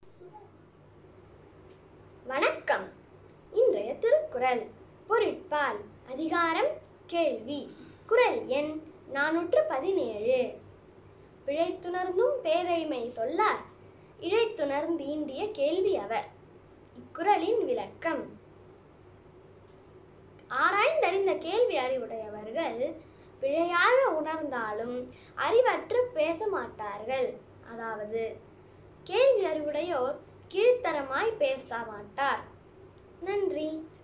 வணக்கம். இன்றைய திருக்குறள் பொருட்பால் அதிகாரம் கேள்வி. குறள் எண் 417. பிழைத்துணர்ந்தும் பேதைமை சொல்லார் இழைத்துணர்ந்து ஈண்டிய கேள்வி அவர். இக்குறளின் விளக்கம். ஆராய்ந்தறிந்த கேள்வி அறிவுடையவர்கள் பிழையாக உணர்ந்தாலும் அறிவற்று பேச மாட்டார்கள். அதாவது கேள்வி அறிவுடையோர் கீழ்த்தரமாய் பேச மாட்டார். நன்றி.